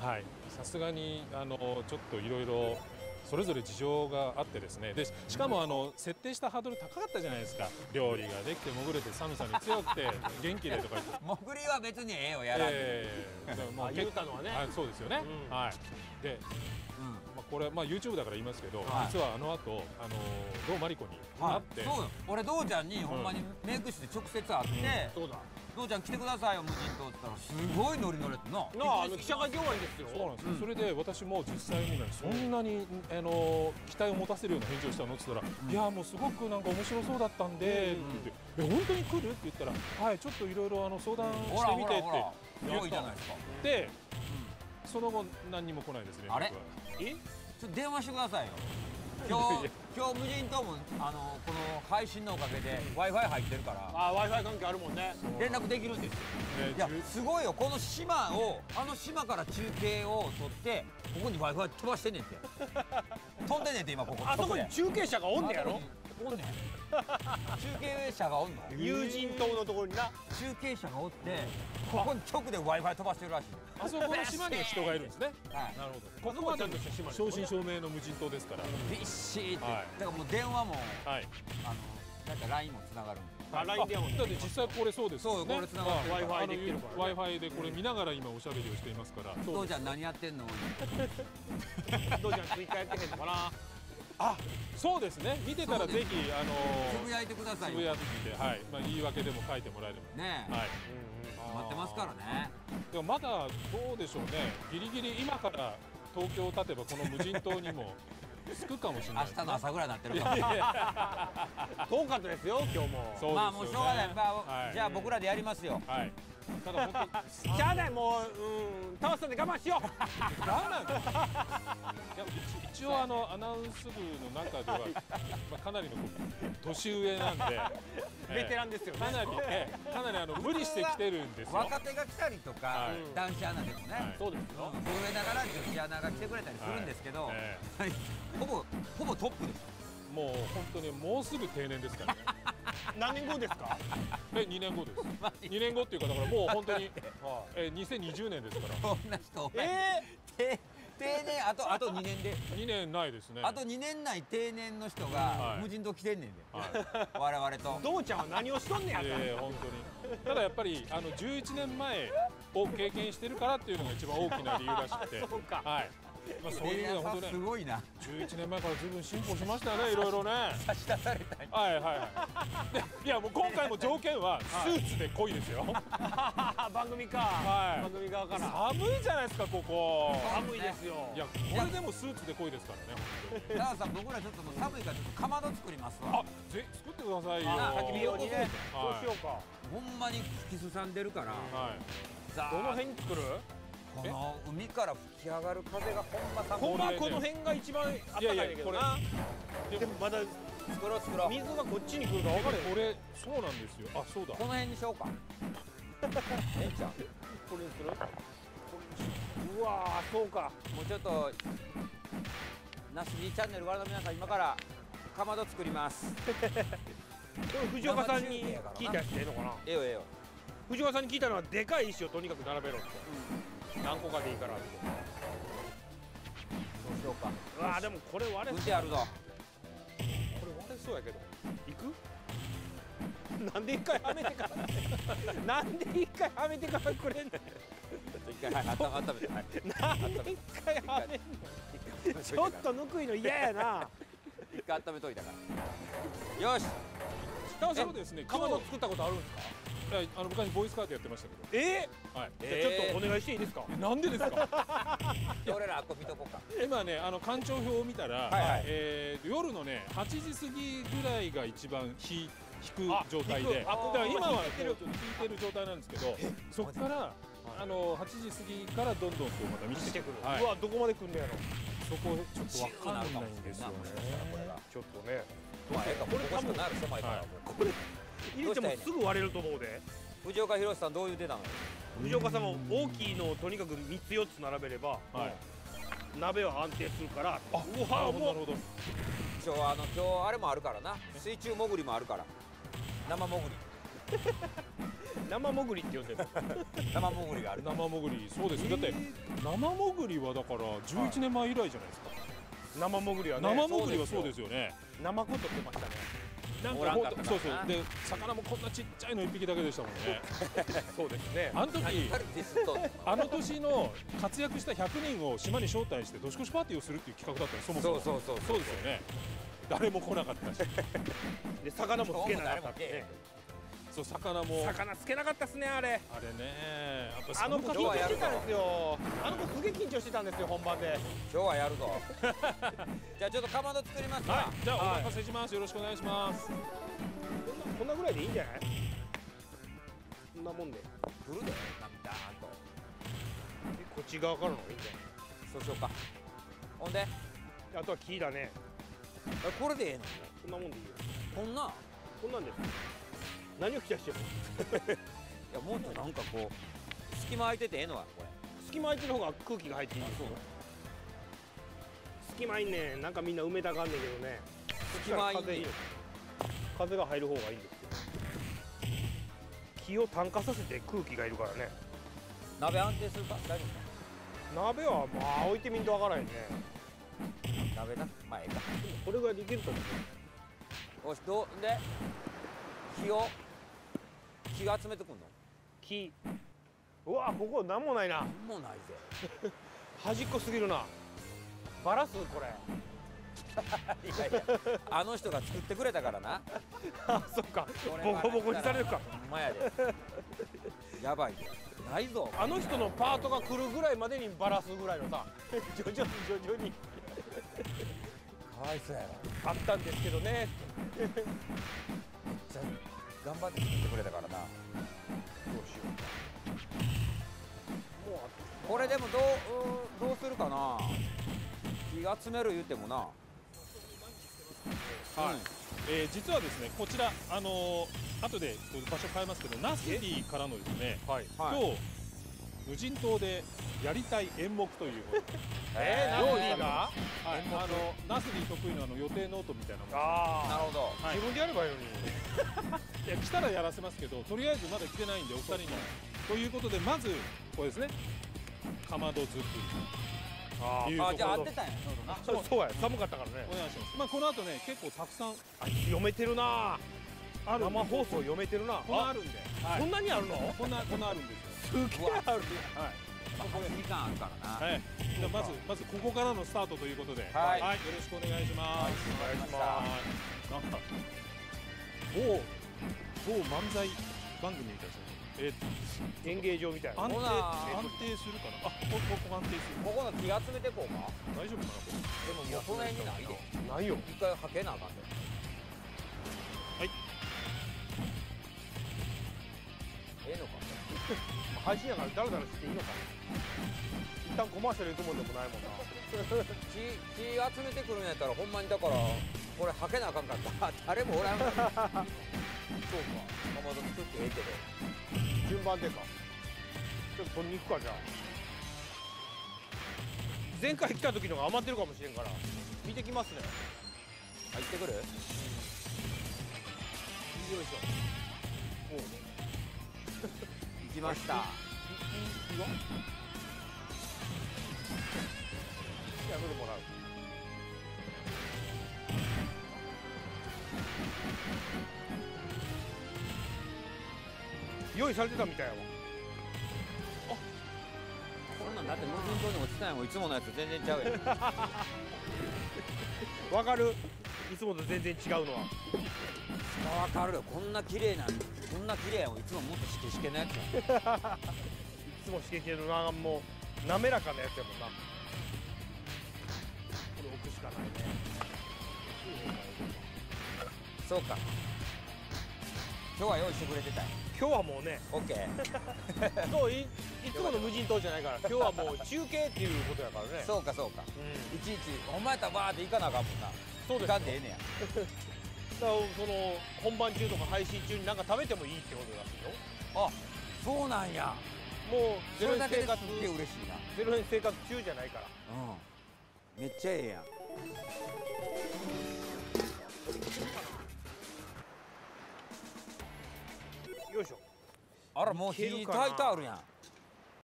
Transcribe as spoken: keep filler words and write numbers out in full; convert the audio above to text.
はい、さすがにあのちょっといろいろそれぞれ事情があってですね。でしかもあの設定したハードル高かったじゃないですか。料理ができて潜れて寒さに強くて元気でとか言って潜りは別にええよやらんで、 えー、もう言うたのはね、 はい、そうですよね、 うん、 はいで、 うんまあ、これ、まあ、YouTube だから言いますけど、 はい、 実はあの後あの堂マリコに会って、 はい、そうよ、俺堂ちゃんにほんまにメイク室で直接会って、 そうだ、 堂ちゃん来てくださいよ無人島って言ったらすごいノリノリってな。 なあ、あの記者会見終わりですよ。 そうなんですよ。それで私も実際にそんなにあの期待を持たせるような返事をしたのって言ったら、いやもうすごくなんか面白そうだったんでって言って、え本当に来るって言ったら、はいちょっといろいろあの相談してみてって言ったんで、その後何にも来ないですね。 あれ？え？ちょっと電話してくださいよ。今日今日無人島もあのこの配信のおかげで Wi-Fi 入ってるから。 あ、Wi-Fi 関係あるもんね。 連絡できるんですよ。いやすごいよ、この島をあの島から中継を取ってここに Wi-Fi 飛ばしてんねんて。飛んでんねんて今ここ。 あそこに中継車がおんねやろ。 おんねん。中継車がおんの？ 有人島のところにな。 中継車がおってここに直で Wi-Fi 飛ばしてるらしい。 あそこの島には人がいるんですね。 はい。 なるほど。ここはちゃんとした島。正真正銘の無人島ですから。 びっしーって。だからもう電話もはい。 あのなんか ライン もつながるんで。 あ、ライン 電話。 だって実際これそうですそうよ、これつながってる。 Wi-Fi できるから。 Wi-Fi でこれ見ながら今おしゃべりをしていますから。 父ちゃん何やってんの？ どうじゃんツイッターやってへんのかな。 あ、そうですね。見てたらぜひあのつぶやいてくださいよ。 つぶやいて、はい。まあ言い訳でも書いてもらえればね。 はい。 待ってますからね。 でもまだどうでしょうね。ギリギリ今から東京を立てばこの無人島にも着くかもしれない。 明日の朝ぐらいになってるかも。 遠かったですよ今日も。 まあもうしょうがない。じゃあ僕らでやりますよ。 はい。ただ本当じゃあねもううん倒すんで我慢しよう。 何なんですか。いや一応あのアナウンス部の中ではまあかなりの年上なんでベテランですよね。 かなりかなりあの無理してきてるんですよ。 若手が来たりとか男子アナでもね。 そうですよ。 震えながら女子アナが来てくれたりするんですけど、ほぼほぼトップです。 もう本当にもうすぐ定年ですからね。 何年後ですか？ え、にねんごです。にねんごっていうかだからもう本当にえにせんにじゅうねんですから。 こんな人。 ええ。定年あとあとにねんで。 にねんないですね。 あとにねん内定年の人が無人島来てんねんで。我々と。 どうちゃんは何をしとんねや。 ええ本当に。ただやっぱりあのじゅういちねんまえを経験してるからっていうのが一番大きな理由らしくて。 そうか。 はい。まあそういう意味では本当ね。 すごいな。 じゅういちねんまえからずいぶん進歩しましたね、いろいろね。 差し出された。 はいはいはい。いやもう今回も条件はスーツで来いですよ。 番組か。 はい。 番組側から。 寒いじゃないですかここ。 寒いですよ。 いやこれでもスーツで来いですからね。 田中さん僕らちょっともう寒いからちょっとかまど作りますわ。 あ、ぜ作ってくださいよ。 焚き火用にね。 そうしようか。 ほんまに吹きすさんでるから。 はい。 どの辺に作る？ この海から吹き上がる風がほんま寒い。 ほんまこの辺が一番あったかいんだけどな。でもまだ作ろう作ろう。 水がこっちに来るか分かれへん。 これそうなんですよ。あ、そうだ。 この辺にしようか。ええちゃん。 これにする？うわーそうか。 もうちょっとなすじチャンネルご覧の皆さん今からかまど作ります。 これ藤岡さんに聞いたやつでええのかな？ ええよええよ。 藤岡さんに聞いたのはでかい石をとにかく並べろって。何個かでいいからって。 どうしようか。 うわーでもこれ割れ。 運転あるぞ。 これ割れそうやけど。行く？なんで一回はめてからなんで一回はめてからくれんねん。 一回はい温めて。 なんで一回はめんの。ちょっとぬくいの嫌やな。 一回温めといたから。よし。 そうですね。 かまど作ったことあるんですか？ あの昔ボーイスカートやってましたけど。 えー、はい。 じゃあちょっとお願いしていいですか？ なんでですか？ 俺らあっこ見とこうか。 今ねあの干潮表を見たら、えー、夜のねはちじ過ぎぐらいが一番日引く状態で、だから今はちょっと引いてる状態なんですけど、そこからあのはちじ過ぎからどんどんこうまた満ちてくる。 うわどこまで来んのやろ。 そこちょっとわかんないんですよね。 ちょっとね。 まあええかこれ多分なる狭いからこれ入れてもすぐ割れると思うで。 藤岡弘さんどう言ってたの？ 藤岡さんも大きいのをとにかくみっつよっつ並べれば鍋は安定するから。 あ、うわもうなるほど。 今日あの今日あれもあるからな。水中潜りもあるから。生潜り。 生潜りって呼んでる。 生潜りがある。 生潜り、そうです。だって生潜りはだからじゅういちねんまえ以来じゃないですか。 生潜りはね。 生潜りはそうですよね。 生子取ってましたね。 なんおらんかったからなかほんとそうそうで魚もこんなちっちゃいのいっぴきだけでしたもんね。 そうですね。 あの時何彼ディスっとんの。 あの年の活躍したひゃくにんを島に招待して年越しパーティーをするっていう企画だったのそもそも。 そうそうそうそうですよね。誰も来なかったし、 で魚もつけなかったってね。 そう魚も魚つけなかったっすねあれ。 あれね、やっぱあの子寒かった緊張してたんですよ。あの子すげえ緊張してたんですよ本番で。 今日はやるぞ。じゃあちょっとかまど作りますか。 はい、じゃあお任せします。よろしくお願いします。 こんなぐらいでいいんじゃない？こんなもんで。 来るで、なんだーんと。 こっち側からの方がいいんじゃない？ そうしようか。ほんで、 あとは木だね。 あこれでええの？ こんなもんでいいよ。 こんな。 こんなんです。何を期待してるの？ いやもうちょっとなんかこう隙間空いててええのはこれ。 隙間空いてる方が空気が入っていいんですよ。隙間いんねん。なんかみんな埋めたがんねんけどね。 隙間いいね風いいの風が入る方がいいんですよ。木を炭化させて空気がいるからね。 鍋安定するか大丈鍋はまあ置いてみんとわからへんね。 夫か。鍋な。まあええか。 これぐらいでいけると思う。 よしどうで火を火が集めてくんの？ 木。うわここなんもないな。 なんもないぜ。 端っこすぎるな。バラすこれ。 いやいやあの人が作ってくれたからな。 あそっか。 これボコボコにされるか。 ほんまやで。やばいで。ないぞ。 あの人のパートが来るぐらいまでにバラすぐらいのさ徐々に徐々にかわいそうやろ。 あったんですけどね。 めっちゃ頑張って作ってくれたからな。 どうしよう。もうあこれでもどううーどうするかな。火集める言うてもな。 はいうんえー実はですねこちらあのー後でこう場所変えますけどナスティからのですねはい。 はい今日無人島でやりたい演目ということでえー、 料料理が？ はい、あのナスディ得意のあの予定ノートみたいなものああ。 なるほど。 はい自分でやればいいのに。 いや来たらやらせますけどとりあえずまだ来てないんでお二人にということでまずこれですねかまど作りあいうところあじゃあ合ってたんやちょうどな。 そうそうや寒かったからね。 お願いします。まあこの後ね結構たくさんあ読めてるな。 あるんで生放送読めてるな。 こんなあるんで、はいそんなにあるの？ こんなこんなあるんですよ。 すげえある。 はい。 まあ時間あるからな。 はい。じゃあまずまずここからのスタートということで、 はいよろしくお願いします。 お願いしまはい。なんか某某漫才番組みたいですね。えーす。演芸場みたいな。 安定ほな安定するかな。あこここ安定する。 ここの木集めてこうか。 大丈夫かなこれ。 でももうこの辺にないで。 ないよ。 一回はけなあかんで。 はい。 ええのか。 配信やからダラダラしていいのか。一旦コマーシャル行くもんでもないもんな。 木木集めてくるんやったらほんまにだからこれはけなあかんかった。誰もおらんから。そうか。かまど作ってええけど。 順番でか。ちょっと取りに行くかじゃあ。前回来た時のが余ってるかもしれんから見てきますね。 あ行ってくる？ よいしょ。おう。 行きました。 いいよ。じゃあそれもらう。用意されてたみたいやわ。 こんなんだって無人島に落ちたんやもん。いつものやつ全然ちゃうやん。 わかる？いつもと全然違うのは。 わかるよ。こんな綺麗なこんな綺麗やもん。いつももっとしけしけなやつやん。 いつもしけてるな、もう滑らかなやつやもんな。これ置くしかないね。 そうか。今日は用意してくれてたんや。 今日はもうね、 オッケー。 そういいつもの無人島じゃないから、今日はもう中継っていうことやからね。 そうかそうか。 うん。 いちいちお前やったらバーって行かなあかんもんな。 そうですよ。 行かんでええねや。 だからその本番中とか配信中に何か食べてもいいってことらしいよ。 あ、そうなんや。 もうゼそれだけロ円生活ですっげえ嬉しいな。 ゼロ円生活中じゃないから。 うん。めっちゃええやん。 あらもう火炊いてあるやん。